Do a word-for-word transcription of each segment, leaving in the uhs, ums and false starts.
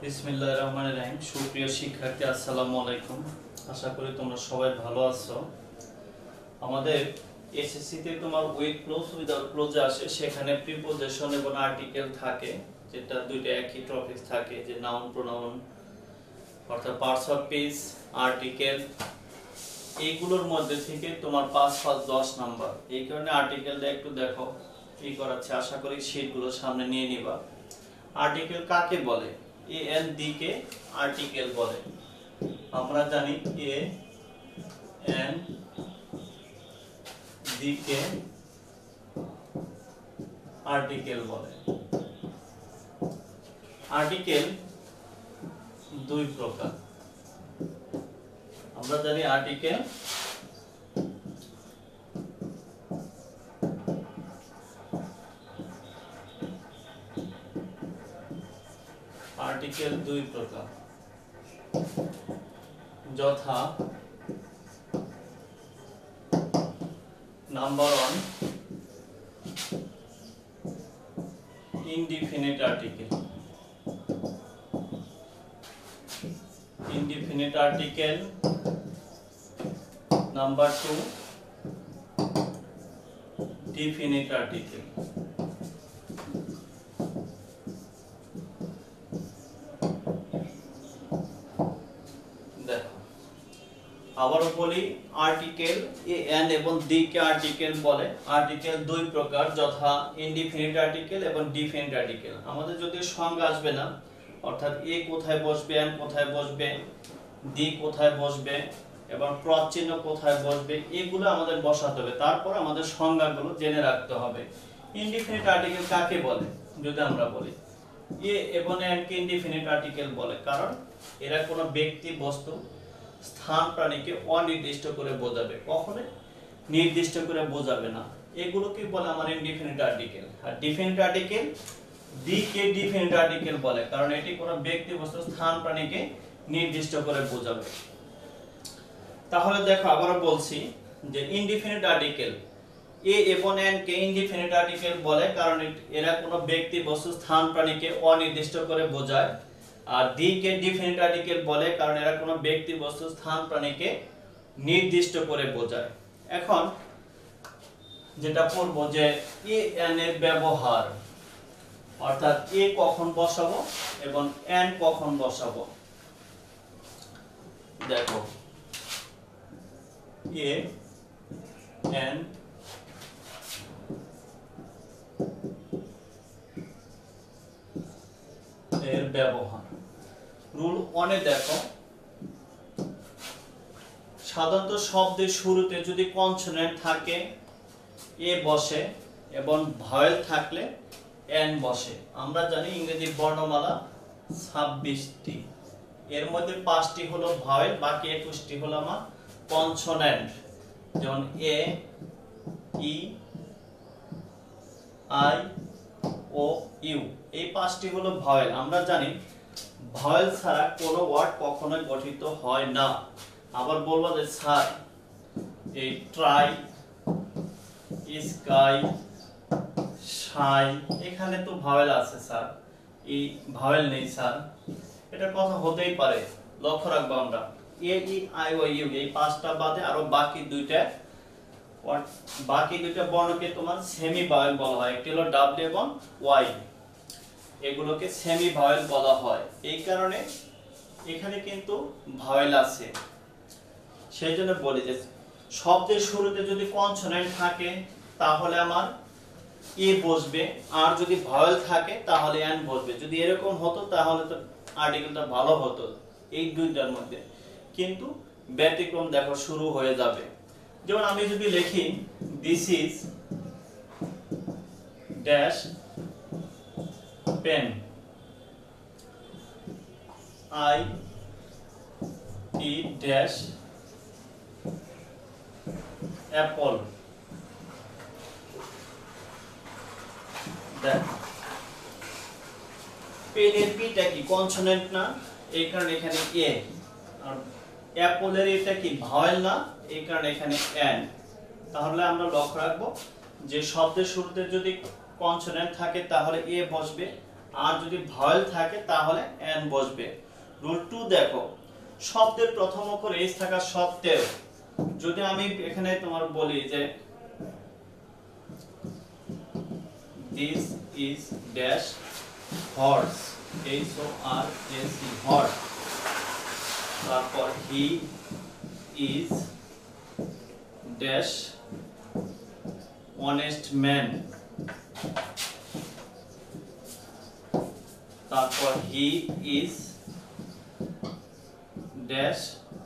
বিসমিল্লাহির রহমানির রহিম। সুপ্রিয় শিক্ষার্থী, আসসালামু আলাইকুম। আশা করি তোমরা সবাই ভালো আছো। আমাদের এসএসসি তে তোমার উইথ ক্লোজ উইদাউট ক্লোজে আসে, সেখানে প্রিপোজিশন এবং আর্টিকেল থাকে, যেটা দুইটা একই টপিক থাকে, যে নাউন প্রোনাউন অর্থাৎ পার্টস অফ স্পিচ, আর্টিকেল, এইগুলোর মধ্যে থেকে তোমার পাঁচ পাঁচ দশ নাম্বার। এই কারণে আর্টিকেলটা একটু দেখো কি করাচ্ছে, আশা করি শীটগুলো সামনে নিয়ে নিবা। আর্টিকেল কাকে বলে? এ এন ডি কে আর্টিকেল বলে। আমরা জানি এ এন ডি কে আর্টিকেল বলে। আর্টিকেল দুই প্রকার। আমরা জানি আর্টিকেল আর্টিকেল দুই প্রকার, যথা number one, indefinite article. Indefinite article. Number two, definite article. আবারও বলি, আর্টিকেল এ এন এবং ডি কে আর্টিকেল বলে। আর্টিকেল দুই প্রকার, যথা ইনডিফিনিট আর্টিকেল এবং ডিফিনিট আর্টিকেল। আমাদের যদি সংজ্ঞা আসবে না, অর্থাৎ এ কোথায় বসবে, এন কোথায় বসবে, ডি কোথায় বসবে এবং ক্রস চিহ্ন কোথায় বসবে, এগুলো আমাদের বসাতে হবে। তারপর আমাদের সংজ্ঞাগুলো জেনে রাখতে হবে। ইনডিফিনিট আর্টিকেল কাকে বলে? যদি আমরা বলি এ এবং এন কে ইনডিফিনিট আর্টিকেল বলে, কারণ এরা কোনো ব্যক্তি, বস্তু, স্থান, প্রাণীকে অনির্দিষ্ট করে বোঝাবে, কখনো নির্দিষ্ট করে বোঝাবে না। এগুলোকে বলে আমার ইনডিফিনিট আর্টিকেল। আর ডিফিনিট আর্টিকেল ডি কে ডিফিনিট আর্টিকেল বলে, কারণ এটি কোনো ব্যক্তি, বস্তু, স্থান, প্রাণীকে নির্দিষ্ট করে বোঝাবে। তাহলে দেখো, আবারও বলছি যে ইনডিফিনিট আর্টিকেল এ এবং এন কে ইনডিফিনিট আর্টিকেল বলে, কারণ এরা কোনো ব্যক্তি, বস্তু, স্থান, প্রাণীকে অনির্দিষ্ট করে বোঝায়। আর ডি কে ডিফিনিট আর্টিকেল বলে, কারণ এরা কোনো ব্যক্তি, বস্তু, স্থান, প্রাণীকে নির্দিষ্ট করে বোঝায়। এখন যেটা পড়বো যে এ এন এর ব্যবহার, অর্থাৎ এ কখন বসাবো এবং এন কখন বসাবো। দেখো, এ এন এর ব্যবহার। রুল ওয়ানে দেখো, সাধারণত শব্দের শুরুতে যদি কনসোনেন্ট থাকে এ বসে এবং ভয়েল থাকলে এন বসে। আমরা জানি ইংরেজি বর্ণমালা ছাব্বিশটি, এর মধ্যে পাঁচটি হলো ভয়েল, বাকি একুশটি হলো আমার কনসোনেন্ট, যেমন এ, ই, আই, ও, ইউ। এই পাঁচটি হলো ভয়েল। আমরা জানি ভয়েল ছাড়া কোনো ওয়ার্ড কখনোই গঠিত হয় না। আবার বলবো যে স্যার, এই ট্রাই, স্কাই, শাই, এখানে তো ভয়েল আছে স্যার, এই ভয়েল নেই স্যার, এটা কথা হতেই পারে। লক্ষ্য রাখবো আমরা এ, ই, আই, ও, ইউ, এই পাঁচটা বাদে আরো বাকি দুইটা বাকি দুইটা বর্ণকে তোমার সেমি ভয়েল বলা হয়। একটি হলো ডাব্লিউ এবং ওয়াই, এগুলোকে সেমি ভয়েল বলা হয়। এই কারণে এখানে কিন্তু ভয়েল আছে। সেই জন্য বলি যে শব্দের শুরুতে যদি কনসোনেন্ট থাকে তাহলে আমার এ বসবে, আর যদি ভয়েল থাকে তাহলে এন বসবে। যদি এরকম হতো তাহলে তো আর্টিকেলটা ভালো হতো এই দুইটার মধ্যে, কিন্তু ব্যতিক্রম দেখো শুরু হয়ে যাবে। যেমন আমি যদি লিখি this is dash pen, I T dash apple. দেখ, পেনের পিটা কি কনসোনেন্ট না, এই কারণে এখানে এ। আর অ্যাপলের এটা কি ভয়েল না, এই কারণে এখানে এন। তাহলে আমরা লক্ষ্য রাখবো যে শব্দের শুরুতে যদি কনসোনেন্ট থাকে তাহলে এ বসবে, আর যদি ভাওয়েল থাকে তাহলে এন বসবে। রুল টু দেখো, শব্দের প্রথম অক্ষর এইচ থাকা সত্ত্বেও যদি আমি এখানে তোমার বলি যে this is dash horse, H O R S E, horse, তারপর he is dash honest man, তারপর হি ইজ ড্যাশ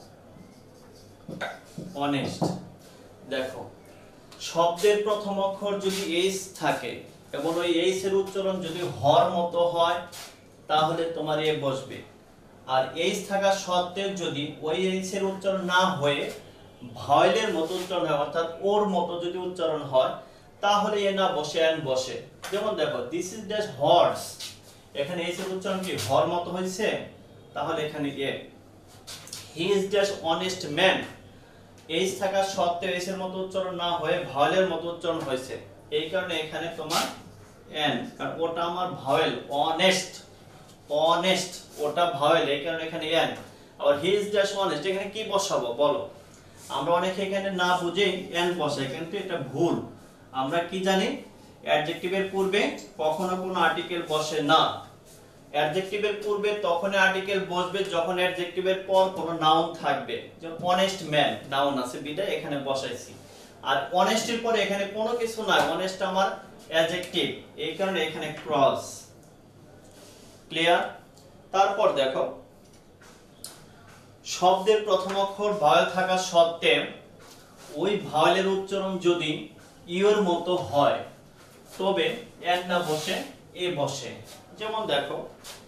অনেস্ট। দেখো, শব্দের প্রথম অক্ষর যদি এইচ থাকে এবং ওই এইচ এর উচ্চারণ যদি হর মতো হয় তাহলে তোমার এ বসবে। আর এইচ থাকা সত্ত্বেও যদি ওই এইচ এর উচ্চারণ না হয়ে ভাওয়েলের মতো উচ্চারণ হয়, অর্থাৎ ওর মতো যদি উচ্চারণ হয় তাহলে এ না বসে এন বসে। যেমন দেখো, দিস ইজ ড্যাশ হর্স, এখানে এইচ এর উচ্চারণ কি হর মতো হয়েছে, তাহলে এখানে a. He is dash honest man, H থাকা সত্ত্বেও এইচ এর মতো উচ্চারণ না হয়ে ভাওয়েলের মতো উচ্চারণ হয়েছে, এই কারণে এখানে তোমার এন, কারণ ওটা আমার ভাওয়েল, অনেস্ট, অনেস্ট ওটা ভাওয়েল, এই কারণে এখানে এন। আবার হি ইজ ড্যাশ অনেস্ট, এখানে কি বসাবো বলো? আমরা অনেকে এখানে না বুঝেই এন বসাই, কিন্তু এটা ভুল। আমরা কি জানি, অ্যাডজেক্টিভের পূর্বে কখনো কোনো আর্টিকেল বসে না। অ্যাডজেক্টিভের পূর্বে তখন আর্টিকেল বসবে যখন অ্যাডজেক্টিভের পর কোনো নাউন থাকবে। যেমন অনেস্ট ম্যান নাউন আছে বিদায় এখানে বসাইছি, আর অনেস্টের পরে এখানে কোনো কিছু নাই, অনেস্ট আমার অ্যাডজেক্টিভ, এই কারণে এখানে ক্রস। ক্লিয়ার? তারপর দেখো, শব্দের প্রথম অক্ষর ভাওয়েল থাকা সত্ত্বেও ওই ভাওয়েলের উচ্চারণ যদি ইউর মতো হয় তবে এন না বসে এ বসে। যেমন দেখো,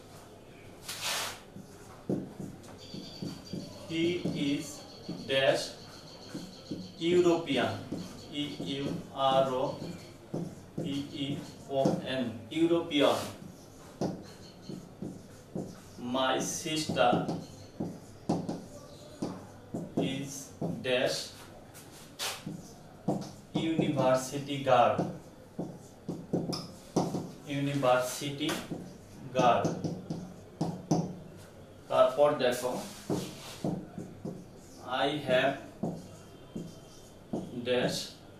he is dash European, E U R O P E O N, European. My sister is dash university girl, university girl. তারপর দেখো, আই হ্যাভ ড্যাশ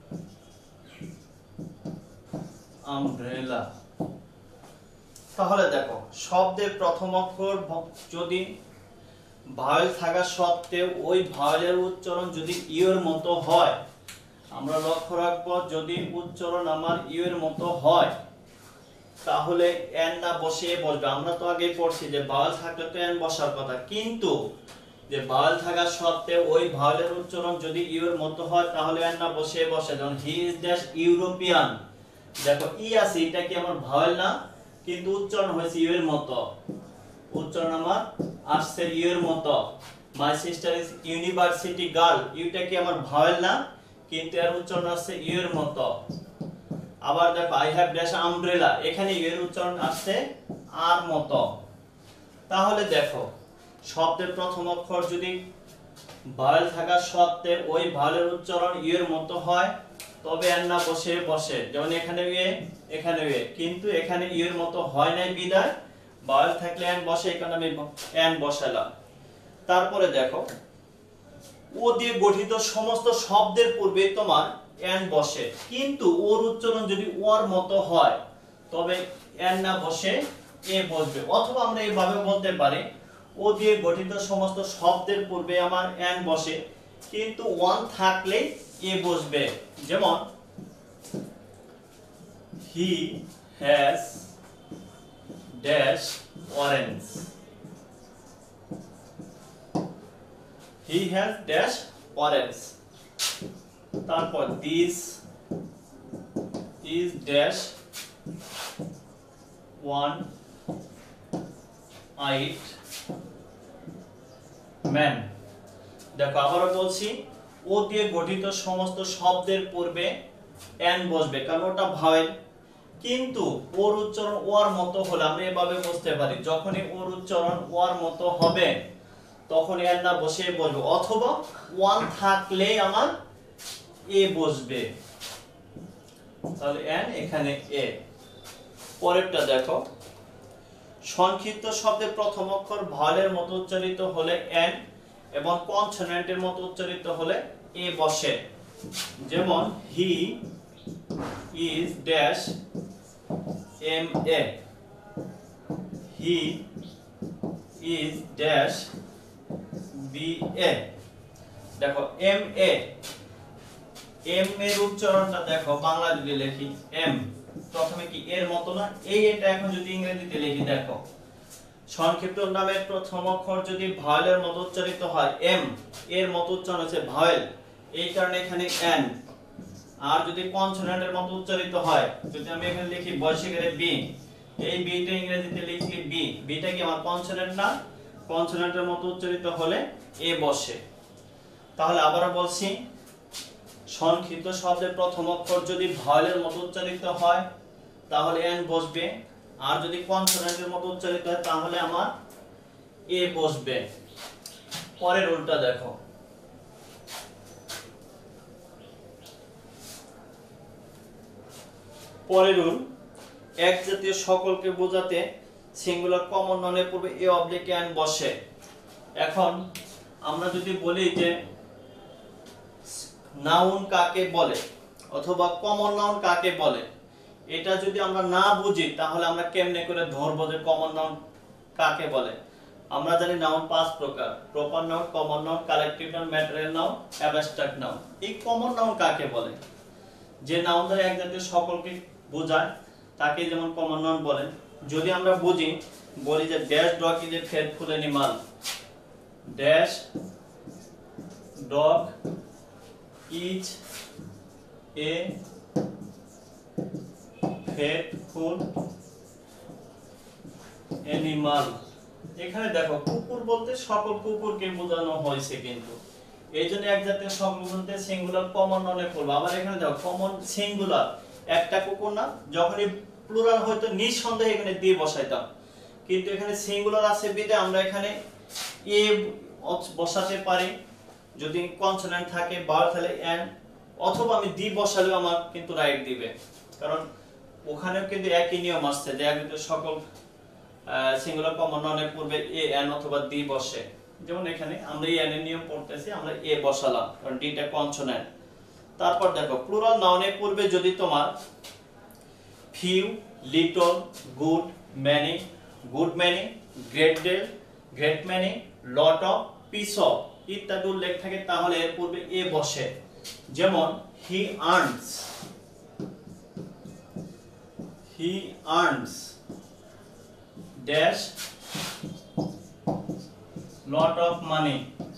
আমব্রেলা। তাহলে দেখো, শব্দের প্রথম অক্ষর যদি ভাওয়েল থাকা সত্ত্বেও ওই ভাওয়েলের উচ্চারণ যদি ইউর মতো হয়, আমরা লক্ষ্য রাখবো যদি উচ্চারণ আমার ইউর মতো হয় তাহলে এন না বসে বসবে। আমরা তো আগে পড়ছি যে ভাওয়েল থাকলে তো এন বসার কথা, কিন্তু যে ভাওয়েল থাকা সত্ত্বেও ওই ভাওয়েলের উচ্চারণ যদি ইউর মতো হয় তাহলে এন না বসে বসে। যেমন হি ইজ ড্যাশ ইউরোপিয়ান, দেখো ই আছে, এটা কি আমার ভাওয়েল না, কিন্তু উচ্চারণ হয়েছে ইউ এর মতো, উচ্চারণ আমার আসছে ইউ এর মতো। My sister is university girl, ইউটা কি আমার ভাওয়েল না, কিন্তু এর উচ্চারণ আসছে ইউ এর মতো। আবার দেখো, আই হ্যাভ ড্যাশ আমব্রেলা, এখানে ইউ এর উচ্চারণ আসছে আর মতো। তাহলে দেখো, শব্দের প্রথম অক্ষর যদি ভাওয়েল থাকা সত্ত্বেও ওই ভাওয়েলের উচ্চারণ ইউ এর মতো হয় তবে এন না বসে বসে। যেমন এখানে এ, এখানে এ, কিন্তু এখানে ইউ এর মতো হয় নাই বিদায় ভাওয়েল থাকলে এন বসে, এই কারণে আমি এন বসালাম। তারপরে দেখো, ও দিয়ে গঠিত সমস্ত শব্দের পূর্বে তোমার এন বসে, কিন্তু ওর উচ্চারণ যদি ওর মতো হয় তবে এন না বসে এ বসবে। অথবা আমরা এইভাবে বলতে পারি, ও দিয়ে গঠিত সমস্ত শব্দের পূর্বে আমার এন বসে, কিন্তু ওয়ান থাকলে এ বসবে। যেমন he has dash orange, he has dash orange. তারপর this is dash one eyed man. দেখো আবারও বলছি, ও দিয়ে গঠিত সমস্ত শব্দের পূর্বে এন বসবে, কারণ ওটা ভাওয়েল, কিন্তু ওর উচ্চারণ ওর মতো হলে আমরা এভাবে বুঝতে পারি, যখনই ওর উচ্চারণ ওর মতো হবে তখন এন না বসে বসবে, অথবা ওয়ান থাকলে আমার এ বসবে, তাহলে এন এখানে এ। পরেরটা দেখো, সংক্ষিপ্ত শব্দের প্রথম অক্ষর ভাওয়েলের মতো উচ্চারিত হলে এন এবং কনসোনেন্টের মতো উচ্চারিত হলে এ বসে। যেমন he is dash M A, he is dash B A. দেখো এম এ, এম এর উচ্চারণটা দেখো বাংলা যদি লিখি এম, প্রথমে কি এর মতো না, এই এটা এখন যদি ইংরেজিতে লিখি দেখো সংক্ষিপ্ত নামের প্রথম অক্ষর যদি ভাওয়েলের মতো উচ্চারিত হয় এম, এর মতো উচ্চারণ হচ্ছে ভাওয়েল, এই কারণে এখানে এন। আর যদি কনসোনেন্টের মতো উচ্চারিত হয়, যদি আমি এখানে লিখি বৈশিকারে বি, এই বিটা ইংরেজিতে লিখি বি, বিটা কি আমার কনসোনেন্ট না, কনসোনেন্টের মতো উচ্চারিত হলে এ বসে। তাহলে আবারো বলছি, সংক্ষিপ্ত শব্দের প্রথম অক্ষর যদি ভাওয়েলের মতো উচ্চারিত হয় তাহলে এন বসবে, আর যদি কনসোনেন্টের মতো উচ্চারিত হয় তাহলে আমার এ বসবে। পরের উল্টা দেখো, পরের রুল, এক জাতীয় সকলকে বোঝাতে সিঙ্গুলার কমন নাউনের পূর্বে এ অবলিক এন বসে। এখন আমরা যদি বলি যে নাউন কাকে বলে অথবা কমন নাউন কাকে বলে, এটা যদি আমরা না বুঝি তাহলে আমরা কেমনে করে ধরবো যে কমন নাউন কাকে বলে। আমরা জানি নাউন পাঁচ প্রকার, proper noun, common noun, collective noun, material noun, abstract noun. এই কমন নাউন কাকে বলে? যে নাউন দ্বারা এক জাতীয় সকলকে বোঝায় তাকে যেমন কমন নাউন বলে। যদি আমরা বুঝি, বলি যে dash dog is a faithful animal, dash dog is a faithful animal. এখানে দেখো কুকুর বলতে সকল কুকুরকে বোঝানো হয়েছে, কিন্তু এই জন্য এক জাতীয় সকল বলতে সিঙ্গুলার কমন নাউনে পড়বে। আবার এখানে দেখো কমন সিঙ্গুলার একটা কুকুর না, যখনই প্লুরাল হয়তো নিঃসন্দেহে এখানে দিয়ে বসাইতাম, কিন্তু এখানে সিঙ্গুলার আছে বিদে আমরা এখানে এ বসাতে পারি। যদি কনসোনেন্ট থাকে ভাওয়েল তাহলে এন, অথবা আমি দি বসালেও আমার কিন্তু রাইট দিবে, কারণ ওখানেও কিন্তু একই নিয়ম আসছে যে এক জাতীয় সকল সিঙ্গুলার কমন নাউনের পূর্বে এ এন অথবা দি বসে। যেমন এখানে আমরা এন এর নিয়ম পড়তেছি, আমরা এ বসালাম কারণ ডিটা কনসোনেন্ট। তারপর দেখো প্লুরাল নাউনের পূর্বে যদি তোমার few, little, good, many, good many, great deal, great many, lot of, piece of ইত্যাদি উল্লেখ থাকে তাহলে এর পূর্বে এ বসে। যেমন he earns, he earns dash lot of money,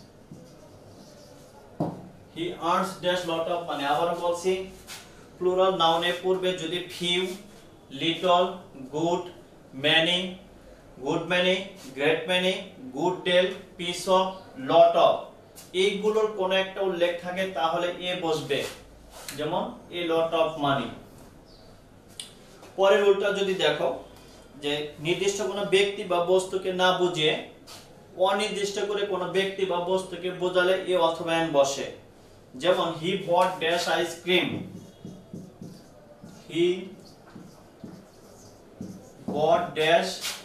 he earns dash lot of money। আবার বলছি, প্লুরাল নাউনের পূর্বে যদি few, little, good, many, good many, great many, good deal, piece of, lot of এইগুলোর কোন একটা উল্লেখ থাকে তাহলে এ বসবে। যেমন a lot of money। পরের উল্টা যদি দেখো যে নির্দিষ্ট কোনো ব্যক্তি বা বস্তুকে না বুঝিয়ে অনির্দিষ্ট করে কোনো ব্যক্তি বা বস্তুকে বোঝালে এ অথবা এন বসে। যেমন he bought dash ice cream, he bought dash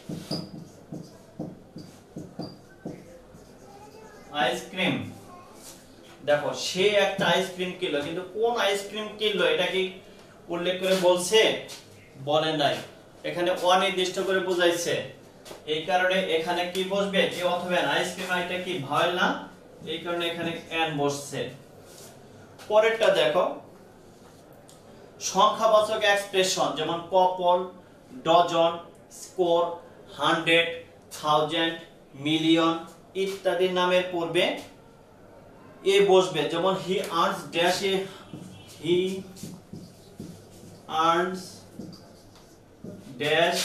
ice cream. দেখো সে একটা আইসক্রিম কিনলো, কিন্তু কোন আইসক্রিম কিনলো এটা কি উল্লেখ করে বলছে? বলে নাই, এখানে অনির্দিষ্ট করে বোঝাইছে। এই কারণে এখানে কি বসবে? এ অথবা এন। আইসক্রিম এটা কি ভাওয়েল না, এই কারণে এখানে এন বসছে। পরেরটা দেখো সংখ্যাবাচক এক্সপ্রেশন, যেমন couple, dozen, score, hundred, thousand, million ইত্যাদি নামের পূর্বে এ বসবে। যেমন he earns dash a, he earns dash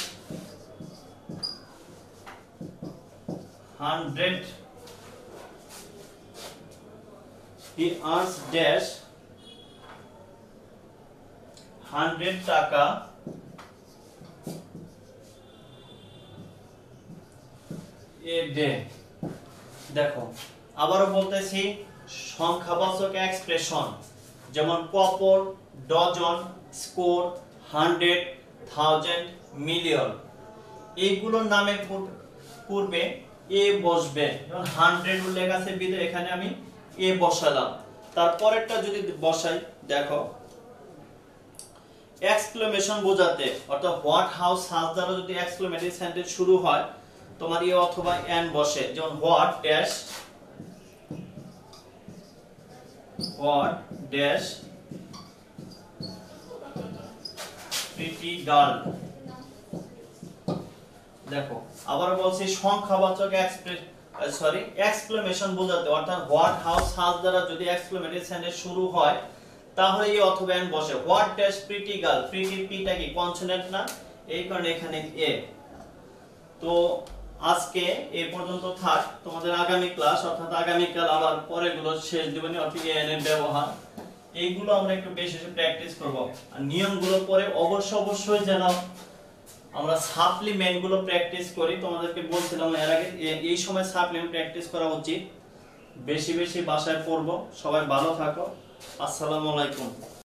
hundred, he earns dash hundred টাকা a day। দেখো আবারও বলতেছি, সংখ্যাবাচক এক্সপ্রেশন যেমন couple, dozen, score, hundred, thousand, million এইগুলোর নামের পূর্বে এ বসবে, যেমন হান্ড্রেড উল্লেখ আছে বিদে এখানে আমি এ বসালাম। তারপরেরটা যদি বসাই, দেখো এক্সক্লেমেশন বোঝাতে অর্থাৎ হোয়াট হাউস হাজ দ্বারা যদি এক্সক্লেমেটরি সেন্টেন্স শুরু হয় তোমার এ অথবা এন বসে, যেমন what dash what dash pretty girl. দেখো আবার বলছি সংখ্যাবাচক এক্সপ্রেস সরি এক্সক্লেমেশন বোঝাতে অর্থাৎ হোয়াট হাউস হাজ দ্বারা যদি এক্সক্লেমেটরি সেন্টেন্স শুরু হয় তাহলে এই অথবা এন বসে। What dash pretty girl, pretty পিটা কি কনসোনেন্ট না, এই কারণে এখানে এ। তো আজকে এই পর্যন্ত থাক, তোমাদের আগামী ক্লাস অর্থাৎ আগামী কাল আবার পরেগুলো শেষ দিবনি অর্থাৎ এন এর ব্যবহার এইগুলো আমরা একটু বেশি বেশি প্র্যাকটিস করব। আর নিয়মগুলো পরে অবশ্যই অবশ্যই যেন আমরা সাপ্লিমেন্ট গুলো প্র্যাকটিস করি। তোমাদেরকে বলছিলাম এর আগে এই সময় সাপ্লিমেন্ট প্র্যাকটিস করা উচিত। বেশি বেশি বাসায় পড়বো। সবাই ভালো থাকো। আসসালামু আলাইকুম।